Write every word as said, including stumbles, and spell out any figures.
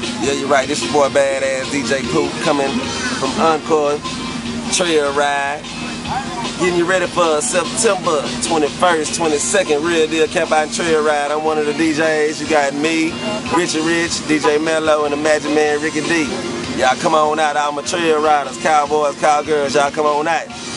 Yeah, you're right. This your boy Bad Azz D J Pooh coming from Encore Trail Ride. Getting you ready for September twenty-first, twenty-second Real Deal Camp Out and Trail Ride. I'm one of the D Js. You got me, Richie Rich, D J Mello, and the Magic Man Ricky D. Y'all come on out. All my trail riders, cowboys, cowgirls. Y'all come on out.